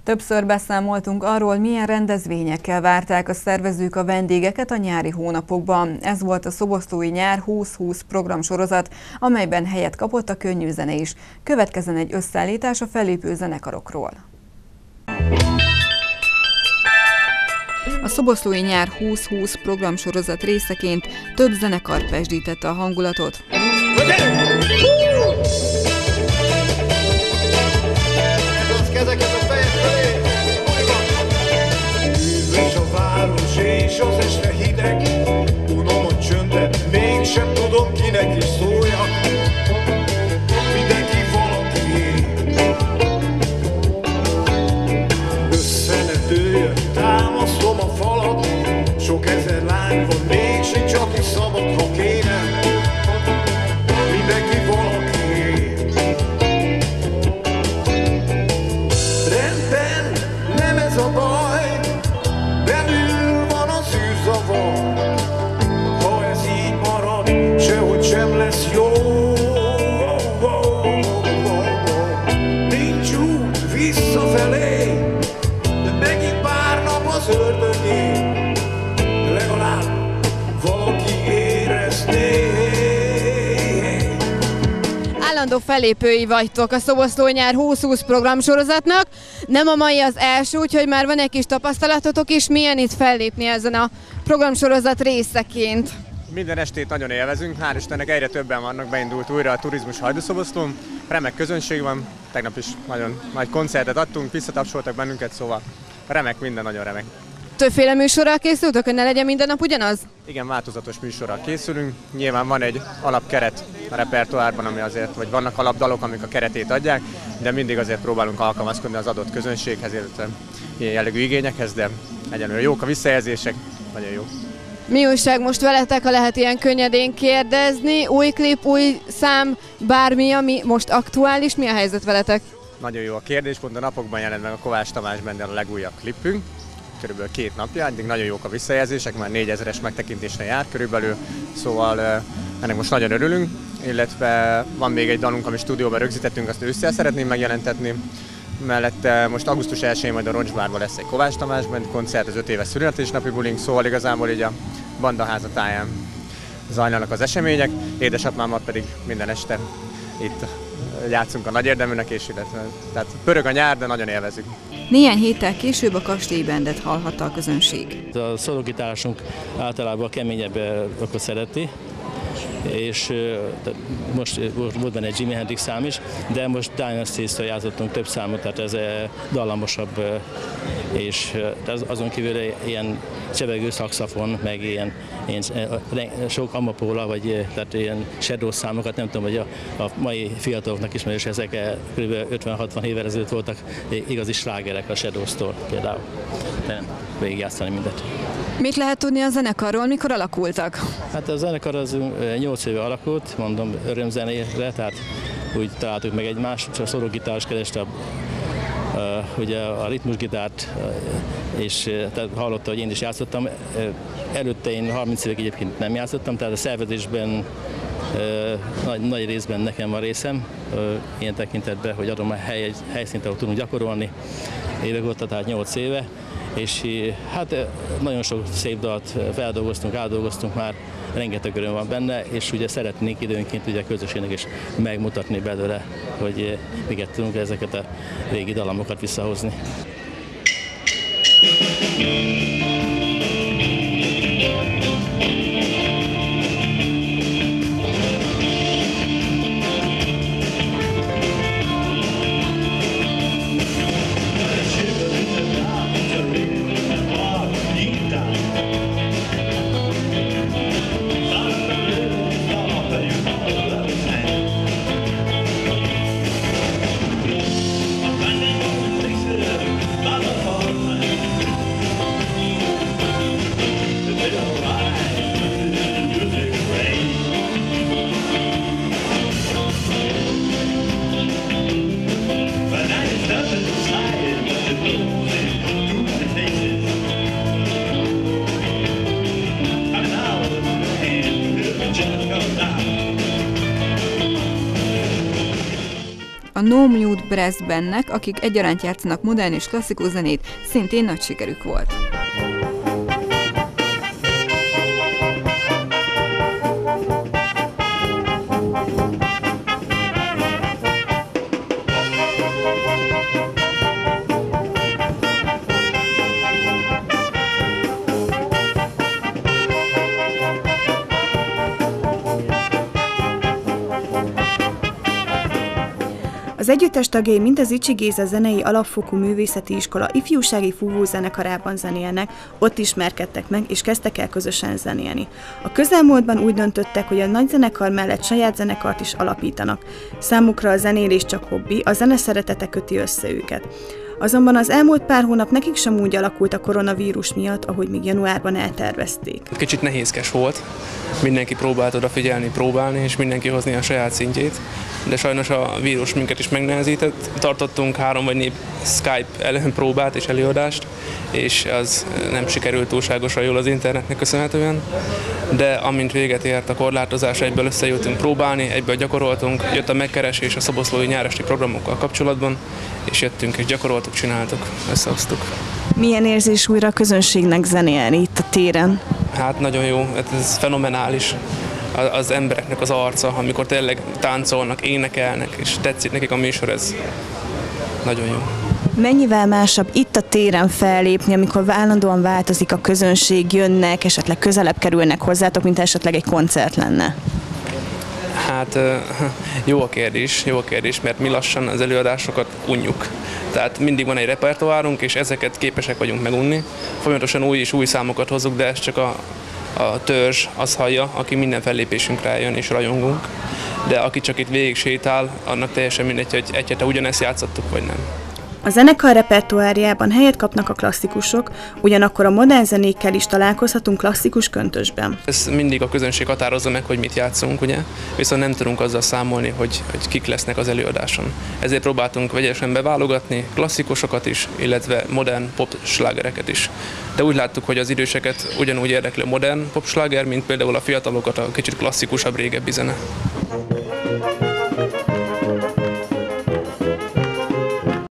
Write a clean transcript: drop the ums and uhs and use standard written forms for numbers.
Többször beszámoltunk arról, milyen rendezvényekkel várták a szervezők a vendégeket a nyári hónapokban. Ez volt a Szoboszlói Nyár 2020 programsorozat, amelyben helyet kapott a könnyű zene is. Következzen egy összeállítás a fellépő zenekarokról. A Szoboszlói Nyár 2020 programsorozat részeként több zenekar pezsdítette a hangulatot. Üvös a város és az este hideg, unom a csöndet, mégsem tudom kinek is szóljak. Mindenki valaki, össze ne dőljön, támasztom a falat. Sok ezer lány van, mégsincs aki szabad, ha kéne. Mindenki valaki. Rendben, nem ez a baj, belül van az űrzavar. Ha ez így marad, sehogy sem lesz jó. Nincs út visszafelé, de megint pár nap az ördögé. Legalább valaki érezné. Állandó fellépői vagytok a Szoboszlói Nyár 2020 programsorozatnak. Nem a mai az első, úgyhogy már van egy kis tapasztalatotok is. Milyen itt fellépni ezen a programsorozat részeként? Minden estét nagyon élvezünk, hál' Istennek egyre többen vannak, beindult újra a turizmus Hajdúszoboszlón. Remek közönség van, tegnap is nagyon nagy koncertet adtunk, visszatapsoltak bennünket, szóval remek, minden nagyon remek. Többféle műsorral készültök, hogy ne legyen minden nap ugyanaz? Igen, változatos műsorral készülünk. Nyilván van egy alapkeret a repertoárban, ami azért, vagy vannak alapdalok, amik a keretét adják, de mindig azért próbálunk alkalmazkodni az adott közönséghez, illetve ilyen jellegű igényekhez, de egyenlően jók a visszajelzések, nagyon jó. Mi újság most veletek, ha lehet ilyen könnyedén kérdezni? Új klip, új szám, bármi, ami most aktuális, mi a helyzet veletek? Nagyon jó a kérdés, pont a napokban jelent meg a Kovács Tamás Bennel a legújabb klipünk. Körülbelül 2 napja, eddig nagyon jók a visszajelzések, már 4000-es megtekintésre jár körülbelül, szóval ennek most nagyon örülünk, illetve van még egy dalunk, amit stúdióban rögzítettünk, azt ősszel szeretném megjelentetni. Mellette most augusztus 1-én majd a Roncsbárban lesz egy Kovács Tamás Band koncert, az 5 éves születésnapi bulink, szóval igazából így a bandaháza táján zajlanak az események, édesapámmal pedig minden este itt játszunk a nagy érdeműnek, és illetve, tehát pörög a nyár, de nagyon élvezzük. Néhány héttel később a Kastély Bandet hallhatta a közönség. A szólógitárosunk általában a keményebb rockot szereti, és most volt benne egy Jimi Hendrix szám is, de most Dynasty-től játszottunk több számot, tehát ez dallamosabb, és azon kívül ilyen csevegő szaxofon, meg ilyen sok amapóla, vagy tehát ilyen shadow számokat, nem tudom, hogy a mai fiataloknak ismerős, ezek kb. 50-60 évvel ezelőtt voltak igazi slágerek a Shadows-tól például. De végigjátszani mindet. Mit lehet tudni a zenekarról, mikor alakultak? Hát a zenekar az 8 éve alakult, mondom örömzenére, tehát úgy találtuk meg egymást, a szólógitáros kereste ugye a ritmusgitárt, és tehát hallotta, hogy én is játszottam. Előtte én 30 évig egyébként nem játszottam, tehát a szervezésben nagy részben nekem van részem, ilyen tekintetben, hogy adom a helyszínt, ahol tudunk gyakorolni évek óta, tehát 8 éve. És hát nagyon sok szép dalt feldolgoztunk, átdolgoztunk már, rengeteg öröm van benne, és ugye szeretnénk időnként ugye a közösségnek is megmutatni belőle, hogy miket tudunk ezeket a régi dalamokat visszahozni. No Mute Brass Bandnek, akik egyaránt játszanak modern és klasszikus zenét, szintén nagy sikerük volt. Az együttes tagjai mind az Icsi Géza Zenei Alapfokú Művészeti Iskola ifjúsági fúvózenekarában zenélnek, ott ismerkedtek meg, és kezdtek el közösen zenélni. A közelmúltban úgy döntöttek, hogy a nagy zenekar mellett saját zenekart is alapítanak. Számukra a zenélés csak hobbi, a zene szeretete köti össze őket. Azonban az elmúlt pár hónap nekik sem úgy alakult a koronavírus miatt, ahogy még januárban eltervezték. Kicsit nehézkes volt, mindenki próbált odafigyelni, próbálni, és mindenki hozni a saját szintjét, de sajnos a vírus minket is megnehezített. Tartottunk 3 vagy 4 Skype ellen próbát és előadást, és az nem sikerült túlságosan jól az internetnek köszönhetően, de amint véget ért a korlátozás, egyből összejöttünk próbálni, egyből gyakoroltunk, jött a megkeresés a szoboszlói nyáresti programokkal kapcsolatban, és jöttünk és gyakoroltuk, csináltuk, összehoztuk. Milyen érzés újra a közönségnek zenélni itt a téren? Hát nagyon jó, ez fenomenális. Az embereknek az arca, amikor tényleg táncolnak, énekelnek, és tetszik nekik a műsor, ez nagyon jó. Mennyivel másabb itt a téren fellépni, amikor állandóan változik a közönség, jönnek, esetleg közelebb kerülnek hozzátok, mint esetleg egy koncert lenne? Hát jó a kérdés, mert mi lassan az előadásokat unjuk. Tehát mindig van egy repertoárunk, és ezeket képesek vagyunk megunni. Folyamatosan új és új számokat hozzuk, de ez csak a törzs az hallja, aki minden fellépésünkre eljön és rajongunk. De aki csak itt végig sétál, annak teljesen mindegy, hogy egy hete ugyanezt játszottuk, vagy nem. A zenekar repertoárjában helyet kapnak a klasszikusok, ugyanakkor a modern zenékkel is találkozhatunk klasszikus köntösben. Ez mindig a közönség határozza meg, hogy mit játszunk, ugye? Viszont nem tudunk azzal számolni, hogy kik lesznek az előadáson. Ezért próbáltunk vegyesen beválogatni klasszikusokat is, illetve modern pop slágereket is. De úgy láttuk, hogy az időseket ugyanúgy érdekli a modern pop sláger, mint például a fiatalokat a kicsit klasszikusabb, régebbi zene.